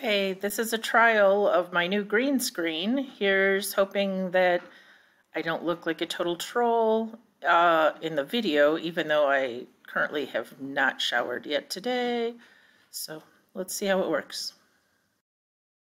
Okay, this is a trial of my new green screen. Here's hoping that I don't look like a total troll in the video, even though I currently have not showered yet today. So let's see how it works.